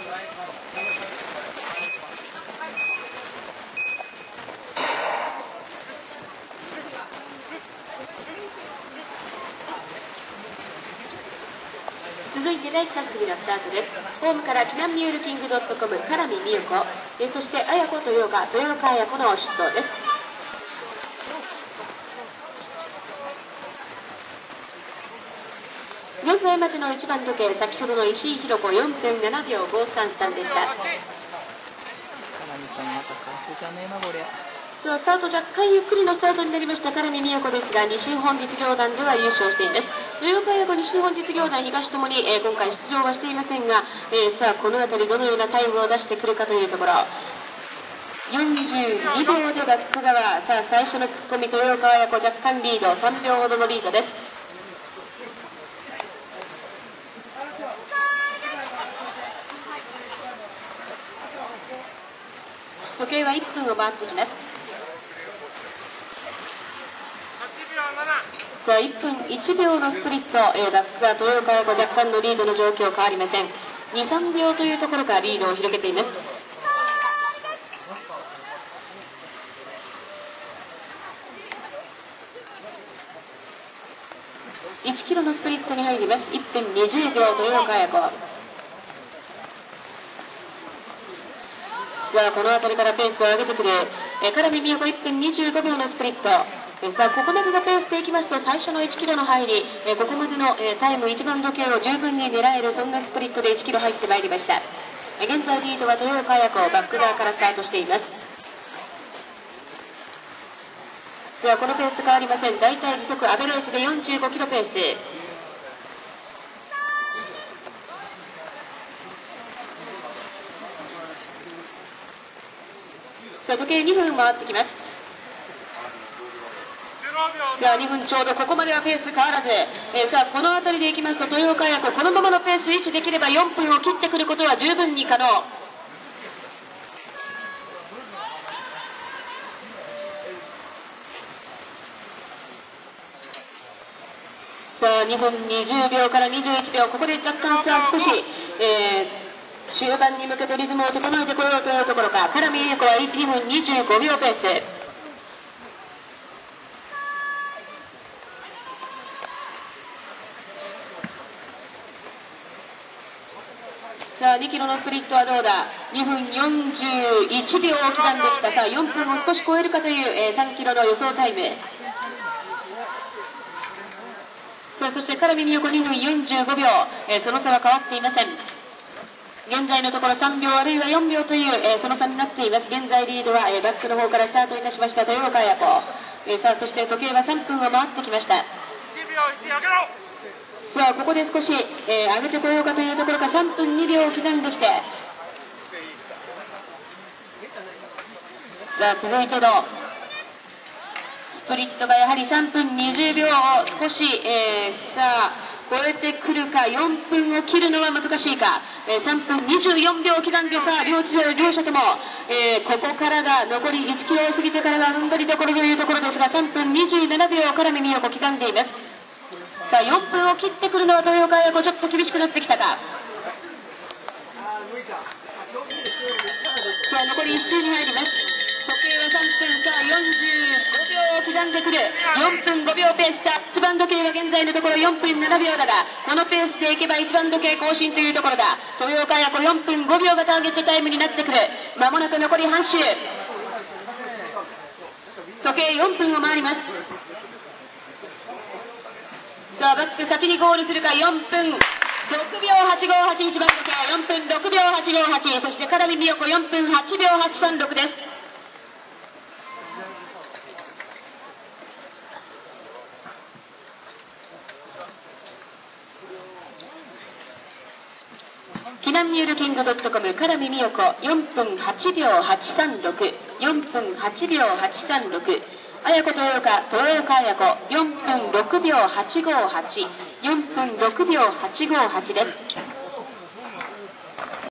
続いて第3組のスタートです。ホームからキナンミュールキング .com からみみゆこ、そして綾子豊岡綾子の出走です。現在までの1番時計、先ほどの石井ひろ子4分7秒533でした。スタート若干ゆっくりのスタートになりましたからみみゆこですが、西日本実業団では優勝しています。豊岡綾子、西日本実業団東ともに、今回出場はしていませんが、さあこの辺りどのようなタイムを出してくるかというところ。42秒でバック側、さあ最初の突っ込み、豊岡綾子若干リード、3秒ほどのリードです。時計は1分を回ってきます。さあ1分1秒のスプリット、バックが豊岡綾子若干のリードの状況変わりません。2、3秒というところからリードを広げています。1キロのスプリットに入ります。1分20秒豊岡綾子。さあこの辺りからペースを上げてくるからみみゆこ1分25秒のスプリット。さあここまでのペースでいきますと最初の1キロの入り、ここまでのタイム1番時計を十分に狙える、そんなスプリットで1キロ入ってまいりました。現在リードは豊岡綾子、バック側からスタートしています。さあこのペース変わりません。大体時速アベレージで45キロペース。さあ時計2分回ってきます。さあ2分ちょうど、ここまではペース変わらず、さあこの辺りでいきますと豊岡綾子、このままのペース維持できれば4分を切ってくることは十分に可能。さあ2分20秒から21秒、ここで若干さあ少し、終盤に向けてリズムを整えてこようというところか。からみゆこは2分25秒ペース。さあ2キロのスプリットはどうだ。2分41秒を刻んできた。さあ4分を少し超えるかという、3キロの予想タイム。さあそしてからみみゆこ2分45秒、その差は変わっていません。現在のところ3秒あるいは4秒という、その差になっています。現在リードは、バックの方からスタートいたしました豊岡綾子。さあそして時計は3分を回ってきました。さあここで少し、上げてこようかというところか。3分2秒を刻んできて、さあ続いてのスプリットがやはり3分20秒を少し、さあ超えてくるか。4分を切るのは難しいか。3分24秒を刻んで、さあ両者とも、ここからが残り1キロを過ぎてからが踏ん張りどころというところですが、3分27秒からみみゆこ刻んでいます。さあ4分を切ってくるのは豊岡綾子、ちょっと厳しくなってきたか。さあ残り1周に入ります。時計は3分、さあ45秒を刻んでくる。4分5秒ペース。さあ1番時計は現在のところ4分7秒だが、このペースでいけば1番時計更新というところだ。豊岡綾子4分5秒がターゲットタイムになってくる。まもなく残り半周。時計4分を回ります。さあバック先にゴールするか。4分6秒858、1番時計4分6秒858、そしてからみみゆこ4分8秒836です。キナンミュールキング .com からみみゆこ4分8秒836、4分8秒836。綾子豊岡綾子4分6秒858、4分6秒858です。